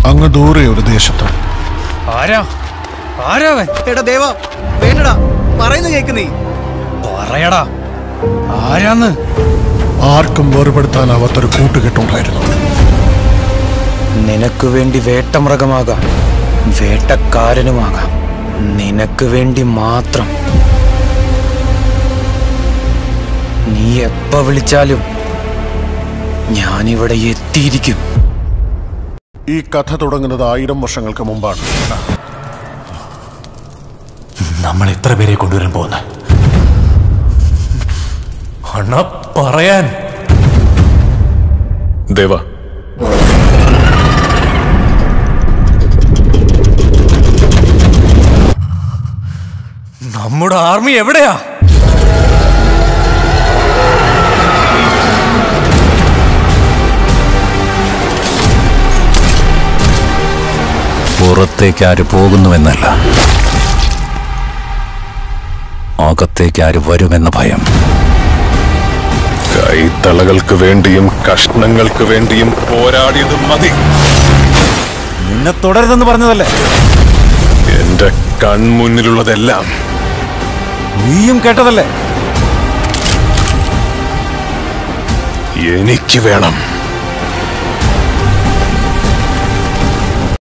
അങ്ങ് ദൂരെ ഒരു ദേശത്ത്. എടാ ദേവാ, വേണ്ടടാ, പറയുന്ന കേക്ക് നീ പറയടാ, ആരാന്ന്? ആർക്കും വേർപെടുത്താനാവാത്തൊരു കൂട്ടുകെട്ടുണ്ടായിരുന്നു. നിനക്ക് വേണ്ടി വേട്ടമൃഗമാകാം, വേട്ടക്കാരനുമാകാം, നിനക്ക് വേണ്ടി മാത്രം. നീ എപ്പ വിളിച്ചാലും ഞാനിവിടെ എത്തിയിരിക്കും. ഈ കഥ തുടങ്ങുന്നത് 1000 വർഷങ്ങൾക്ക് മുമ്പാണ്. നമ്മൾ എത്ര പേരെ കൊണ്ടുവരാൻ പോകുന്ന അണ്ണ പറയാൻ? ദേവ, നമ്മുടെ ആർമി എവിടെയാ? പുറത്തേക്ക് ആര് പോകുന്നുവെന്നല്ല, അകത്തേക്ക് ആര് വരുമെന്ന ഭയം. കൈത്തളകൾക്ക് വേണ്ടിയും കഷ്ണങ്ങൾക്ക് വേണ്ടിയും പോരാടിയത് മതി. നിന്നെ തുടരുതെന്ന് പറഞ്ഞതല്ലേ? എന്റെ കൺമുന്നിലുള്ളതെല്ലാം നീയും കേട്ടതല്ലേ? എനിക്ക് വേണം.